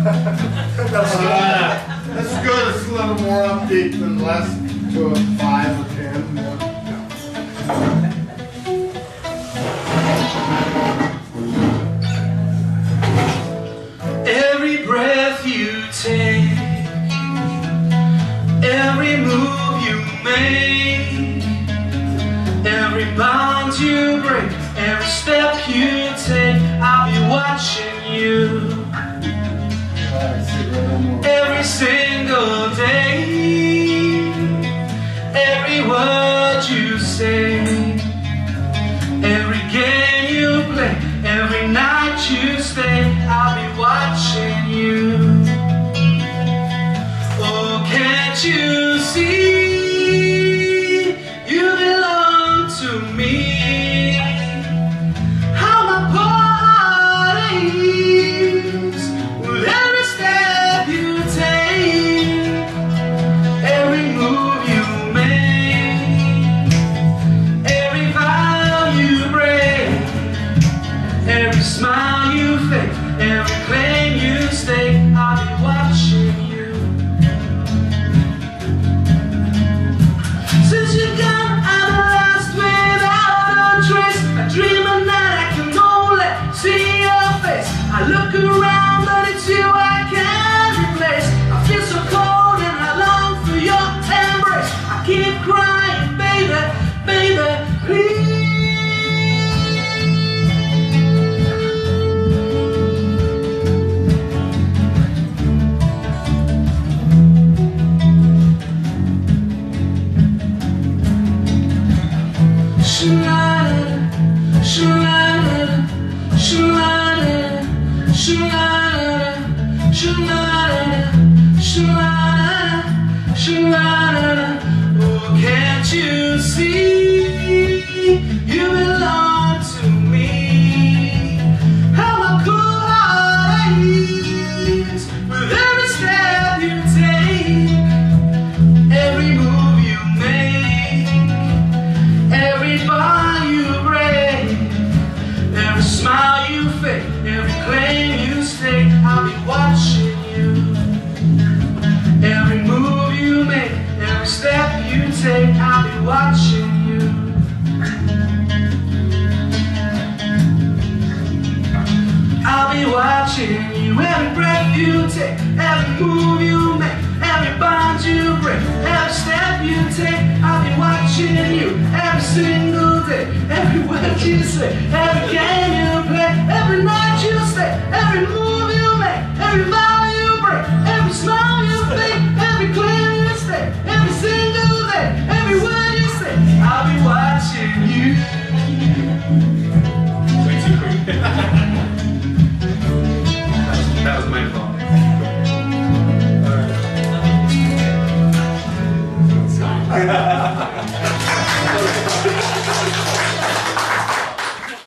That's good. It's a little more upbeat than the last 5 or 10. Every breath you take, every move you make, every bond you break, every step you take, I'll be watching you. Every single day, every word you say, every game you play, every night you stay, I'll be watching you. Oh, can't you see you belong to me? How my heart aches with every step you take, every move you make, every vow you break, every smile you fake, every claim you stake, I'll be watching you. Since you're gone, I'm lost without a trace. I dream at night, I can only see your face. I look around, but it's you I can't replace. I feel so cold and I long for your embrace. I keep crying, baby, baby, please. Oh, can't you see you belong to me? How my cool heart aches with every step you take, every move you make, every bar you break, every smile you fake, every claim you stake, I'll be watching you. Every move you make, every step you take, I'll be watching you. I'll be watching you. Every breath you take, every move you make, every bond you break, every step you take, I'll be watching you. Every single day, every word you say, every game you play, every night you stay, every move you make, every vow you break, every smile you fake, every claim you stay, every single day, every word you say, I'll be watching you. Way too quick. That was my fault. All right.